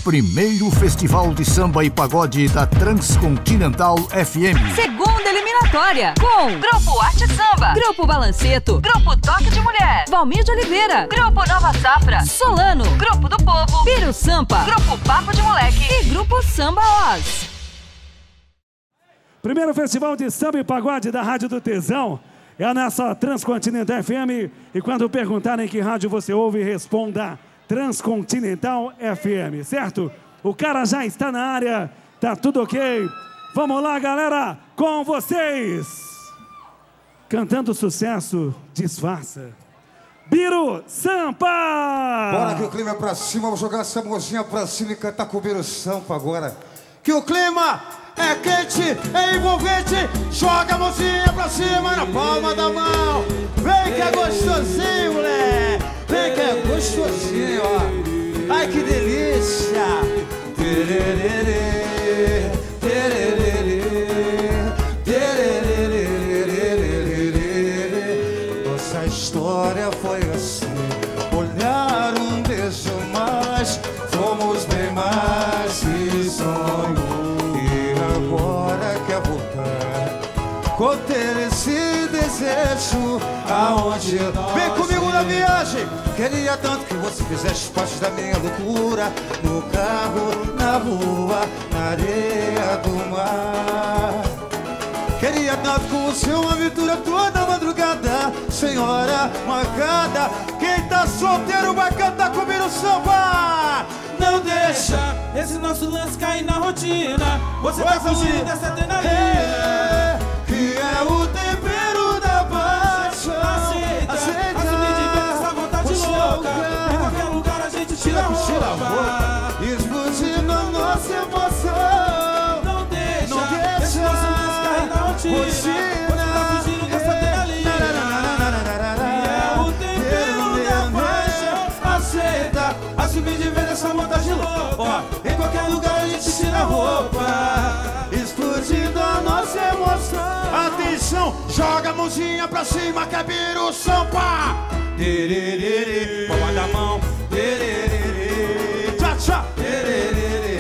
Primeiro Festival de Samba e Pagode da Transcontinental FM. Segunda eliminatória com Grupo Arte Samba, Grupo Balanceto, Grupo Toque de Mulher, Valmir de Oliveira, Grupo Nova Safra, Solano, Grupo do Povo, Piro Sampa, Grupo Papo de Moleque e Grupo Samba Oz. Primeiro Festival de Samba e Pagode da Rádio do Tesão. É nessa Transcontinental FM. E quando perguntarem que rádio você ouve, responda Transcontinental FM, certo? O cara já está na área, tá tudo ok? Vamos lá, galera, com vocês! Cantando sucesso, disfarça. Biro Sampa! Bora que o clima é pra cima, vamos jogar essa mãozinha pra cima e cantar com o Biro Sampa agora. Que o clima é quente, é envolvente, joga a mãozinha pra cima na palma da mão. Vem que é gostosinho, moleque! Vem que é gostosinho, ó. Ai, que delícia! Tererê, tererê, tererê. Nossa história foi assim. Olhar um beijo mais, fomos bem mais que sonho. E agora quer voltar, conter esse desejo aonde... Vem comigo na viagem. Queria tanto que você fizesse parte da minha loucura. No carro, na rua, na areia do mar. Queria tanto com você uma aventura toda madrugada. Senhora marcada, quem tá solteiro vai cantar comigo no samba. Não deixa esse nosso lance cair na rotina. Você tá fugindo dessa adrenalina, que é o tempero da paixão. Aceita, assumir de vez essa vontade louca. Em qualquer lugar a gente tira a roupa, explodindo a nossa emoção. Não deixa esse nosso lance cair na rotina. Você tá fugindo dessa adrenalina, que é o tempero da paixão. Aceita, assumir de vez essa vontade louca. em qualquer lugar a gente tira a roupa, explodindo a nossa emoção. Atenção, joga a mãozinha pra cima, que é Biro Sampa. Tererê, palma da mão. Tererê, tchá, tchá. Tererê,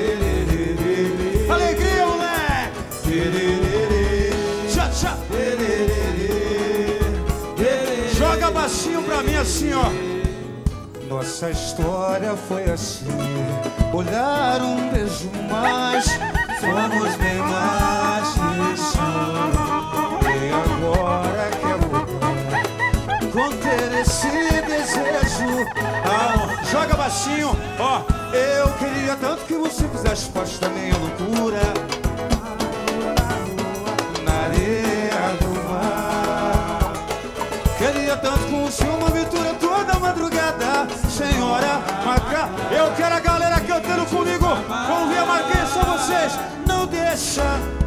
alegria, moleque. Tererê, tchá, tchá. Tererê, joga baixinho pra mim assim, ó. Nossa história foi assim. Olhar um beijo mais, fomos bem mais isso. E agora quer voltar, conter esse desejo. Joga baixinho, ó. Eu queria tanto que você fizesse parte da minha loucura. Na areia do mar. Queria tanto com o senhor uma aventura toda madrugada. Senhora marca, eu quero a galera cantando comigo. Vamos ver a marquinha, só vocês. Não deixa.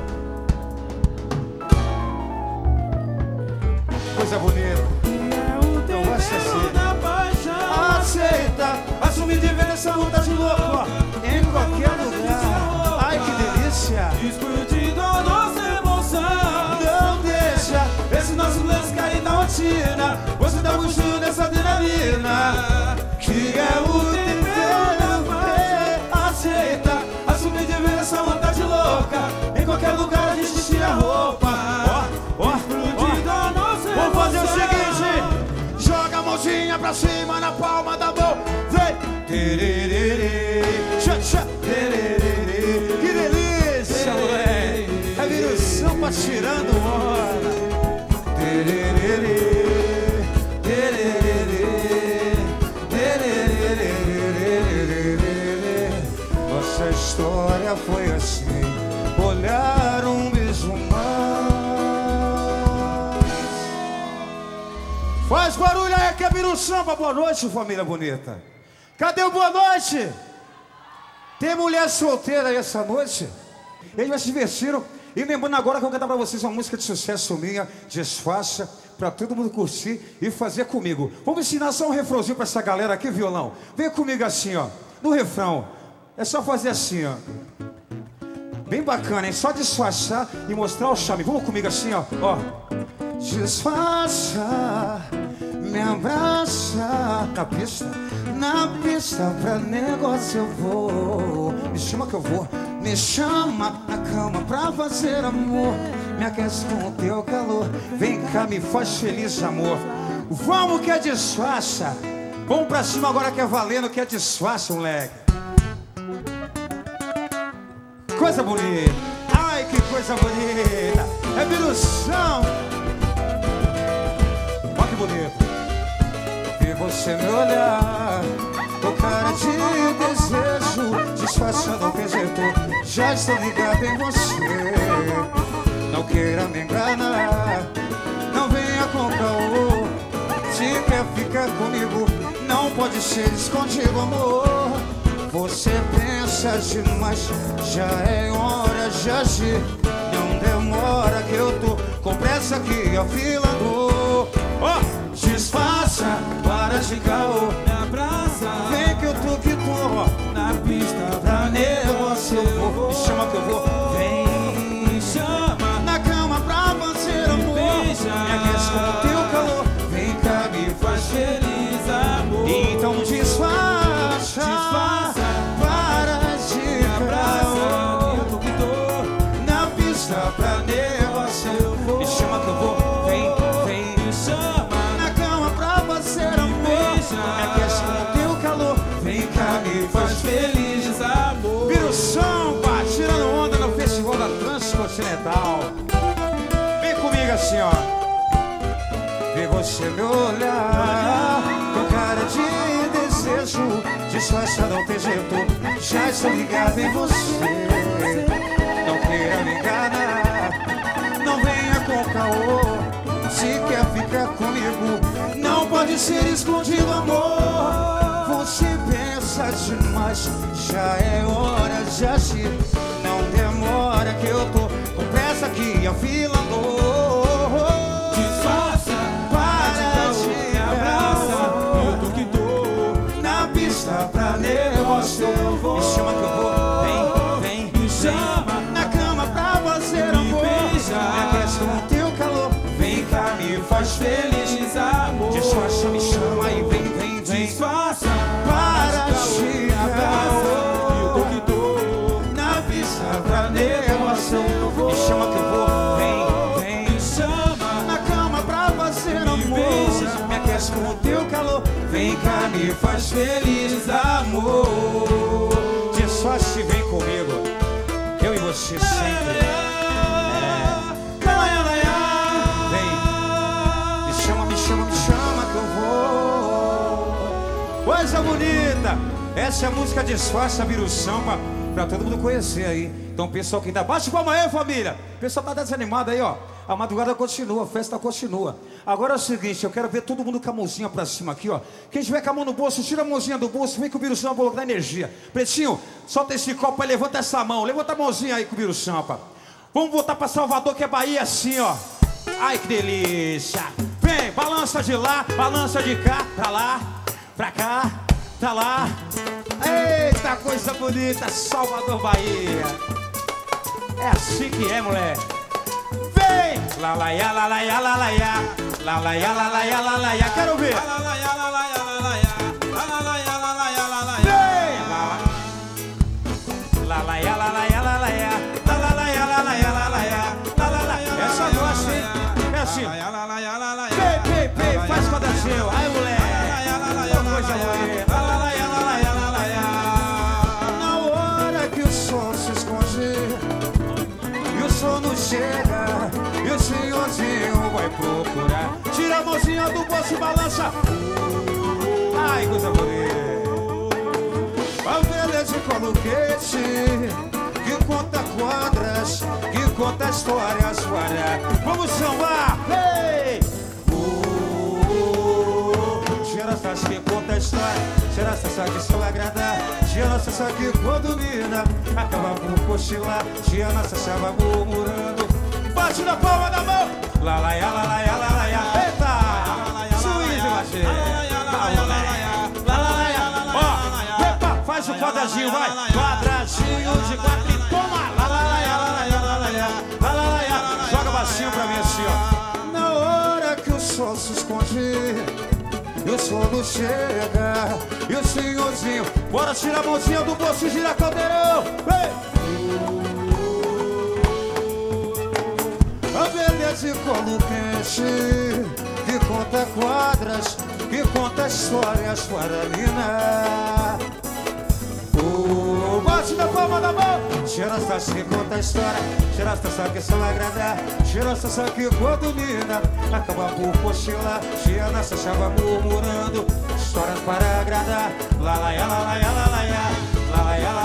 Coisa bonita. Não vai ser assim. Aceita, assumir de vez essa vontade louca, ó, em qualquer lugar. Ai, que delícia. Explodindo a nossa emoção. Não deixa esse nosso lance cair na rotina. Você tá fugindo dessa adrenalina, que é o tempero. aceita, assumir de vez essa vontade louca. Em qualquer lugar a gente tira a roupa. Explodindo a nossa emoção. Vamos fazer o seguinte: joga a mãozinha pra cima na palma da mão. Vem. Tererê, tchá, tchá. Tererê. Que delícia, moleque. É Biro Sampa tirando hora. Tererê. Nossa história foi assim. Olhar um beijo mais. Faz barulho aí que é Biro Sampa. Boa noite, família bonita. Cadê o boa noite? Tem mulher solteira aí essa noite? Eles já se divertiram. E lembrando agora que eu vou cantar pra vocês uma música de sucesso minha, Disfarça, pra todo mundo curtir e fazer comigo. Vamos ensinar só um refrãozinho pra essa galera aqui, violão. Vem comigo assim, ó. No refrão. É só fazer assim, ó. Bem bacana, hein? Só disfarçar e mostrar o charme. Vamos comigo assim, ó. Ó. Disfarça, me abraça. Na pista. Na pista pra negócio eu vou. Me chama que eu vou. Me chama na cama pra fazer amor. Me aquece com o teu calor. Vem cá, me faz feliz, amor. Vamos que é disfarça. Vamos pra cima agora que é valendo, que é disfarça, moleque. Coisa bonita. Ai, que coisa bonita. É Birução. Olha que bonito. E você me olhar com cara de desejo, disfarçando o jeito. Já estou ligado em você. Não queira me enganar. Não venha com caô. Se quer ficar comigo, não pode ser escondido, amor. Você pensa demais, já é hora de agir. Não demora que eu tô com pressa aqui, a fila andou. Oh, disfarça, para de caô. Me abraça, vem que eu tô que tô na pista pra negócio eu vou. Me chama que eu vou. Vem, me chama na cama pra fazer amor. Beija, me aquece com o teu calor. Vem cá, me faz feliz, amor. Então disfarça, disfarça, para de me abraça, eu tô que tô na pista pra negócio eu vou. Me chama que eu vou. Vem, vem, me chama na cama pra fazer amor. Me aquece com o teu calor. Vem cá, me faz feliz, amor. Birução, pá, tirando onda no Festival da Transcontinental. Vem comigo assim, ó. Vê você me olhar com cara de desejo, disfarça, não tem jeito. Já estou ligado em você. Não queira me enganar, não venha com caô. Se quer ficar comigo, não pode ser escondido, amor. Você pensa demais, já é hora de agir. Não demora que eu tô com pressa aqui, a fila andou. Disfarça, para de me abraça, eu tô que tô na pista pra negócio eu vou. Me chama que eu vou. Vem, vem, me chama na cama pra fazer amor. beija, me aquece com o teu calor. Vem cá, me faz feliz, amor. Disfarça, me chama e vem, vem, vem. Disfarça, para de me abraça, eu tô que tô na pista pra negócio eu vou. Me chama que eu vou. Vem, vem, me chama na cama pra fazer amor. beija, me aquece com o teu calor. Vem cá, me faz feliz, amor. Disfarce, vem comigo. Eu e você sempre. Vem, me chama, me chama, me chama que eu vou. Coisa bonita. Essa é a música Disfarça, Birução, pra todo mundo conhecer aí. Então, pessoal que tá... Bate palma aí, família. O pessoal tá desanimado aí, ó. A madrugada continua, a festa continua. Agora é o seguinte, eu quero ver todo mundo com a mãozinha pra cima aqui, ó. Quem tiver com a mão no bolso, tira a mãozinha do bolso, vem com o Birução pra colocar energia. Pretinho, solta esse copo aí, levanta essa mão. Levanta a mãozinha aí com o Birução, pá. Vamos voltar pra Salvador, que é Bahia, assim, ó. Ai, que delícia. Vem, balança de lá, balança de cá. Pra lá, pra cá, pra lá. Eita, coisa bonita, Salvador, Bahia. É assim que é, moleque. Vem! Lá, lá, ya, lá, lá, ya, lá, lá, ya. Lá, lá, ya, lá, lá, ya, lá, lá, ya. Quero ver. Vem! Lá, lá, ya, lá, lá, ya, lá, lá, ya. Lá, lá, lá, ya, lá, lá, ya, lá, lá, ya. Lá, lá, lá. Essa eu gosto, hein? É assim. Vem, vem, vem, faz quadradinho. Aí, moleque. Coisa bonita. Lá, lá, lá, ya, lá, lá, ya, lá, lá, ya. Na hora que o sol se esconde e o sono chega e o senhorzinho vai procurar. Tira a mãozinha do bolso e balança. Ai, coisa bonita. A velha de colo quente que conta quadras, que conta histórias. Vamos sambar. Hey! Tia Anastasia que conta a história. Tia Anastasia que só agrada. Tia Anastasia que quando mina acaba por cochilar. Tia Anastasia vai murmurando. Bate na palma da mão. Lá, lá, ya, lá, lá, ya, lá, lá, ya. Eita! Suíze, machê. Ó, faz o quadradinho, vai. Quadradinho de quatro e toma. Lá, lá, lá, ya, lá, lá, ya, lá, lá, ya. Lá, lá, lá, ya. Joga baixinho pra mim assim, ó. Na hora que o sol se esconde e o sono chega. E o senhorzinho, bora tirar a mãozinha do bolso e gira caldeirão. A beleza de colo quente, que conta quadras, que conta histórias guaraninas. Bate na palma da mão. Cheirosa que conta a história, cheirosa que só agrada, cheirosa que quando Nina acaba por cochilar, tia nossa chava murmurando histórias para agradar. Lá lá lá lá lá lá lá lá lá lá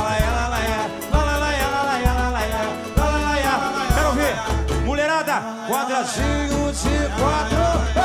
lá lá. Quero ouvir, mulherada, quadradinho de quatro.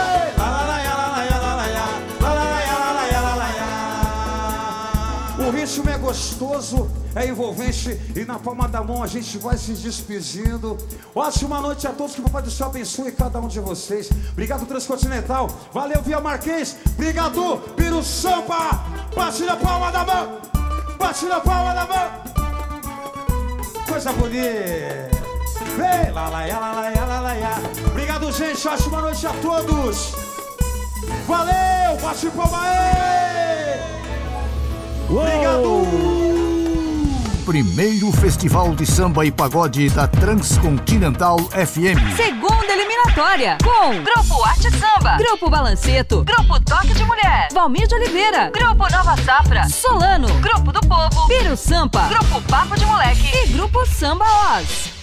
O ritmo é gostoso, é envolvente e na palma da mão a gente vai se despedindo. Ótima noite a todos, que o Papai do Céu abençoe cada um de vocês. Obrigado, Transcontinental. Valeu, Via Marquês. Obrigado, Piro Sampa. Bate na palma da mão. Bate na palma da mão. Coisa bonita. Vem, lá, lá, lá, lá, lá, lá, lá. Obrigado, gente. Ótima noite a todos. Valeu, bate palma aí. Obrigado! Primeiro Festival de Samba e Pagode da Transcontinental FM. Segunda eliminatória com Grupo Arte Samba, Grupo Balanceto, Grupo Toque de Mulher, Valmir de Oliveira, Grupo Nova Safra, Solano, Grupo do Povo, Piro Sampa, Grupo Papo de Moleque e Grupo Samba Oz.